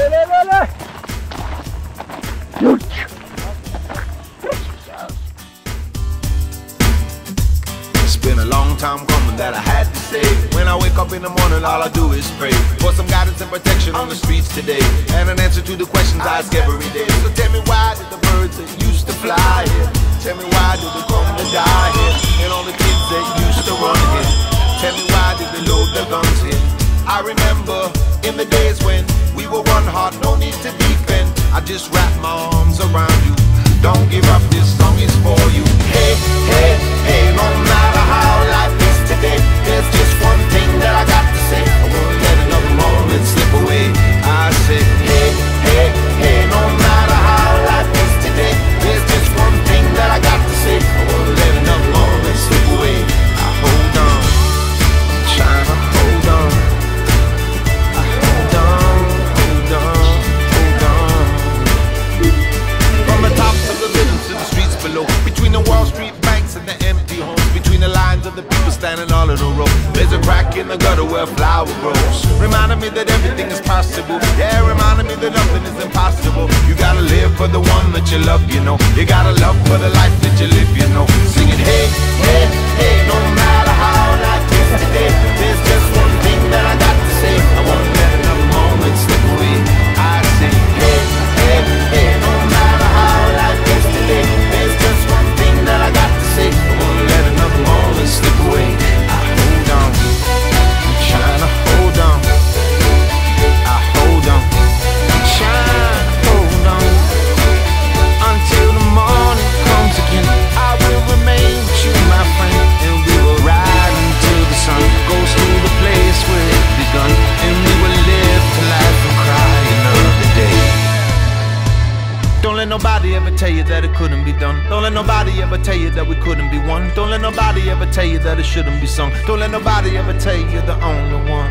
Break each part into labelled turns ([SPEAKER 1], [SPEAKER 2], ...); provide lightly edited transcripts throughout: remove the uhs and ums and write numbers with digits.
[SPEAKER 1] It's been a long time coming that I had to say. When I wake up in the morning, all I do is pray for some guidance and protection on the streets today, and an answer to the questions I ask every day. So tell me, why did the birds that used to fly here? Tell me, why did they come to die here? And all the kids that used to run here, tell me, why did they load their guns here? I remember in the days when we were one heart, no need to defend. I just wrap my arms around you. Don't give up, this song is for you. Hey, hey, hey, no matter how life is today, there's just one thing that I got to say. I won't let another moment slip away. I say, hey, hey, hey, no matter how life is today, there's just one thing that I got to say. I won't let another moment slip away. I hold on, I'm trying to hold on. I hold on, hold on, hold on. From the tops of the buildings to the streets below, between the Wall Street banks and the empty homes, between the lines of the people standing all in a row, there's a crack in the gutter where a flower grows, reminding me that everything is possible. Yeah, reminding me that nothing is impossible. You gotta live for the one that you love, you know. You gotta love for the life that you live, you know. Singing, hey, hey, hey, no matter how life is today, there's just one thing that I got to say. I won't let another moment slip away. I say, hey, hey, hey, no matter how life is today, there's just one thing that I got to say. I won't let another moment slip away. I hold on, I'm trying to hold on. I hold on, I'm trying to hold on until the morning comes again. I will remain with you, my friend, and we will ride until the sun goes through the place where it begun, and we will live to laugh and cry another day. Don't let nobody ever tell you that it couldn't be done. Don't let nobody ever tell you that we couldn't be one. Don't let nobody ever tell you that it shouldn't be sung. Don't let nobody ever tell you you're the only one.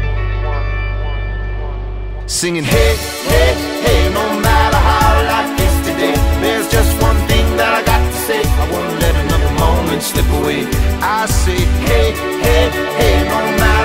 [SPEAKER 1] Singing, hey, hey, hey, no matter how life is today, there's just one thing that I got to say. I won't let another moment slip away. I say, hey, hey, hey, no matter